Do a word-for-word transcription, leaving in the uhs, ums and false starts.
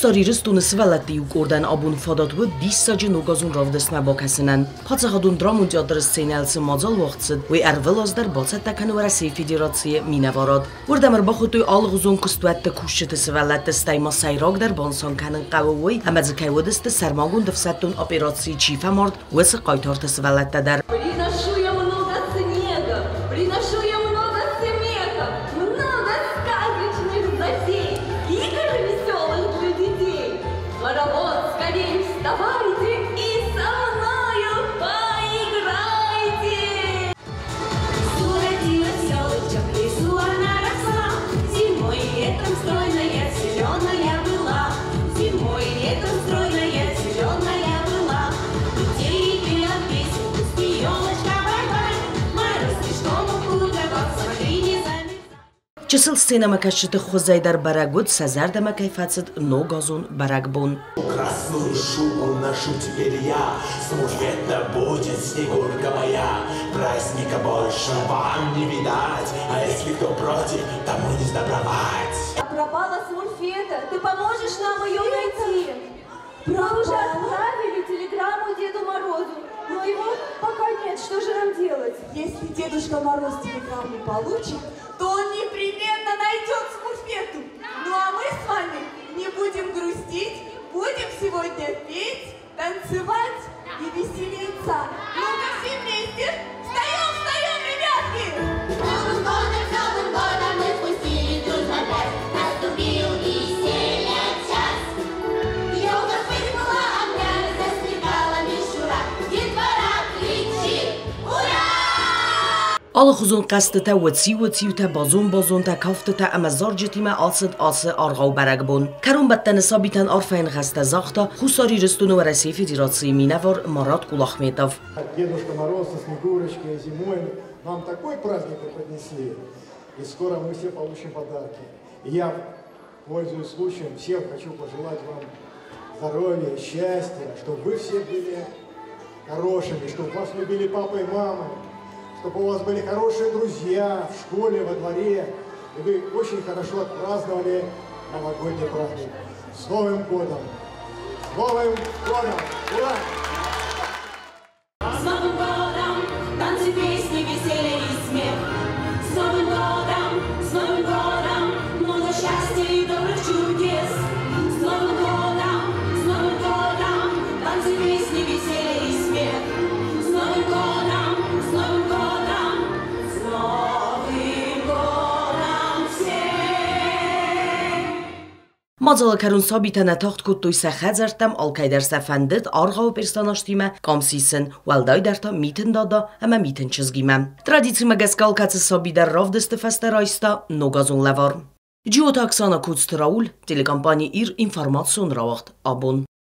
Hustari ristun svelati ukordan abun fadat bu dissaji nogazun ravdesna bakasenen. Patsa hadun dramun teatr scenelsi mazal vaqtsid ve ervelas der balset takan verasi federatsiye minevarad. Vurdamar baxutu alğuzun kustwette kushte svelat stayma sayrag der bansan kanen qawi amaz kaydist sermagun dafsatun operasiyi chifa mard wes qaytart svelat der. Чисел сцена макашчыты хозай дар барагуд сазарда макайфацит ногазун барагбун. Красную шубу ношу теперь я, самоцветно будет снегурка моя. Праздника больше вам не видать, а если кто против, тому не сдобровать. Пропала Смурфета, ты поможешь нам ее найти? Мы уже отправили телеграмму Деду Морозу, но его пока нет, что же нам делать? Если Дедушка Мороз телеграмму получит, то он непременно найдет Смурфету. Ну а мы с вами не будем грустить, будем сегодня петь, танцевать и веселиться. Ну-ка все вместе, встаем, встаем, ребятки! Новым годом, новым годом мы спустили дружно пять, наступил веселья час. Елка вспыхнула огнями, засверкала мишура, детвора кричит «Ура!» Alğuzun qastita wetsi wetsi ta bazon bazon ta kaftita amazar jitime alsid alse arğa baragbun. Karun battan sabitan arfain qasta zaxta Hustari ristunu verasi federatsiyi minevar Marat Kulahmetov. Дедушка Мороз со Снегурочкой зимой нам такой праздник преподнесли, и скоро мы все получим подарки. И я, пользуясь случаем, всем хочу пожелать вам здоровья, счастья, чтобы вы все были хорошими, чтобы вас любили папа и мама, чтобы у вас были хорошие друзья в школе, во дворе, и вы очень хорошо отпраздновали новогодний праздник. С Новым годом! С Новым годом! Ура! С Новым годом! Танцы, песни, веселье и смех. С Новым годом! С Новым годом! Много счастья и добрых чудес. С Новым годом! С Новым годом! Танцы, песни, веселье и смех. С Новым годом! С Новым годом! С Новым годом всех! Mazala karun sabitana taxt kuttuy saxazartam alkaydar safandit arğa personaştime kamsisen walday darta mitin dada ama mitin çizgime. Tradici magaskal katı sabidar ravdeste festaraysta nogazun levar. Ciota Aksana Kutstraul, telekampani ir informasyon ravakt abun.